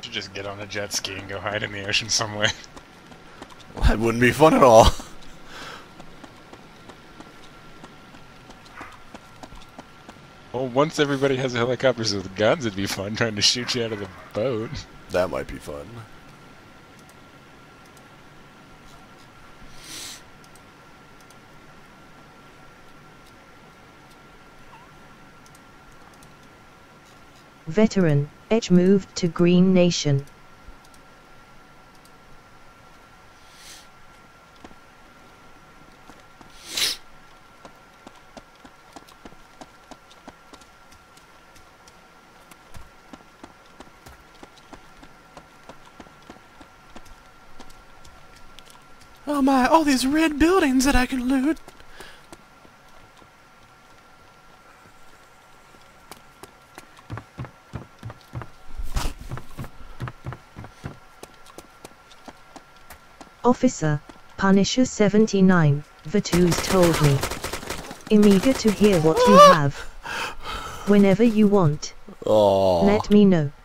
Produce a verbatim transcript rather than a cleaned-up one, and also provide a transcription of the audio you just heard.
should just get on a jet ski and go hide in the ocean somewhere. Well, that wouldn't be fun at all. Well, once everybody has helicopters with guns, it'd be fun trying to shoot you out of the boat. That might be fun. Veteran, Edge moved to Green Nation. Oh my, all these red buildings that I can loot. Officer, Punisher seventy-nine, Vatus told me. I'm eager to hear what you have. Whenever you want. Oh. Let me know.